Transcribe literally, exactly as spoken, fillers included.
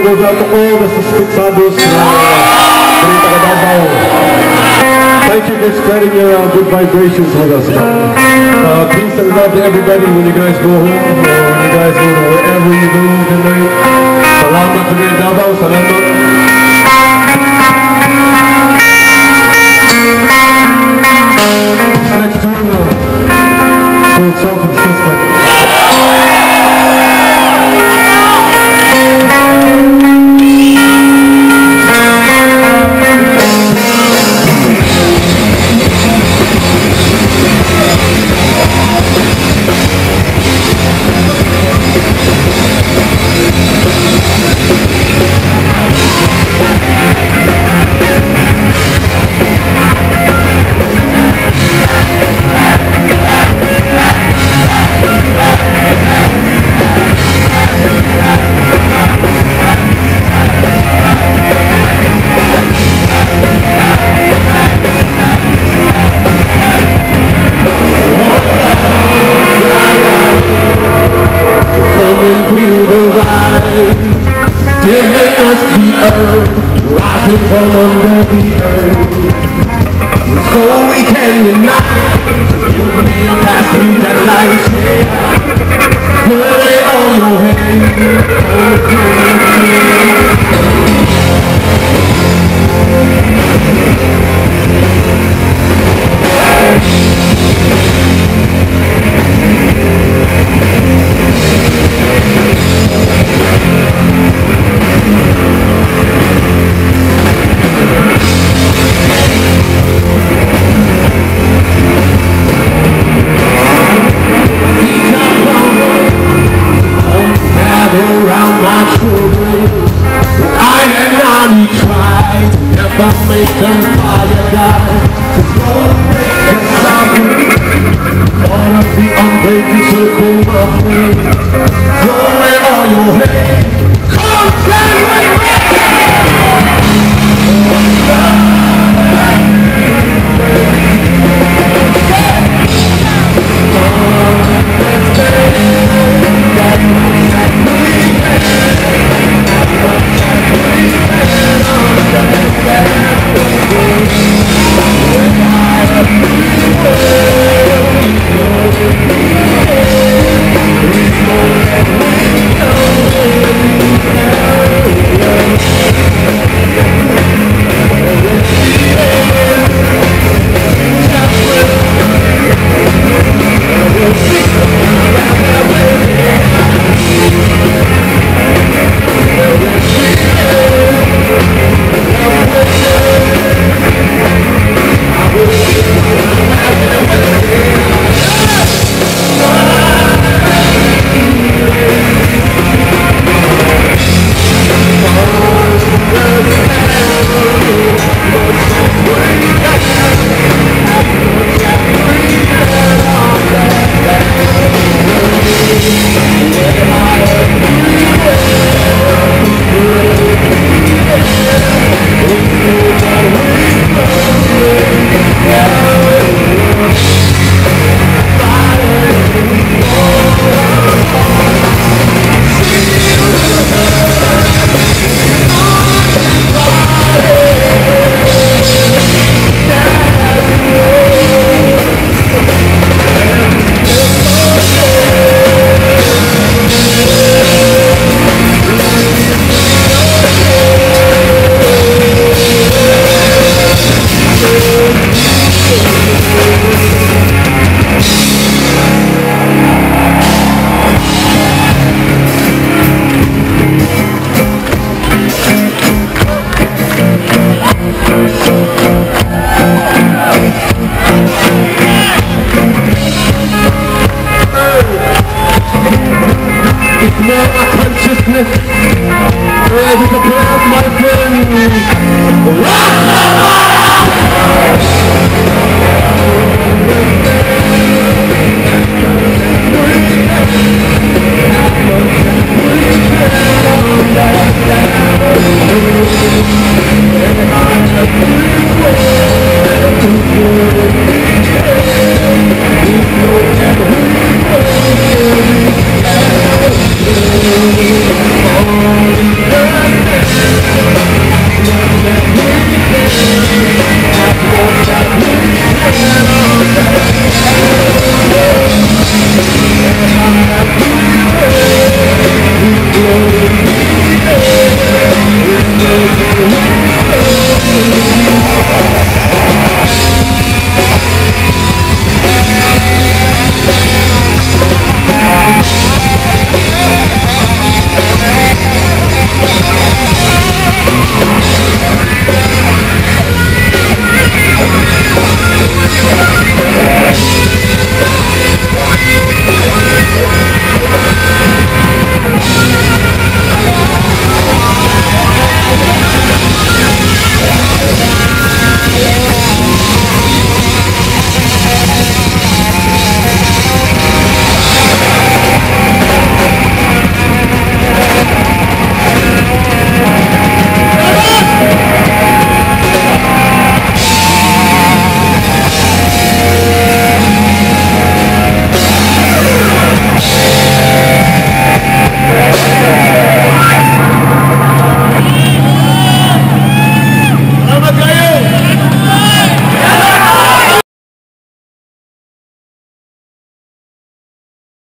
goes out to all the suspectados na Balita Davao. Thank you for spreading your uh, good vibrations with us. Uh, peace and love to everybody when you guys go home, or when you guys go to wherever you go tonight. Salamat sa mga Davao, salamat. Next tune, uh, called Self-Existent. Giving us the earth, rising from under the earth, so we can unite. You may pass through that light, put it on your never make them fire die. To go break the sound, all of the unbreaking circle of me. Throw away all your hate. Come stand with me. Consciousness, ready to play my friend.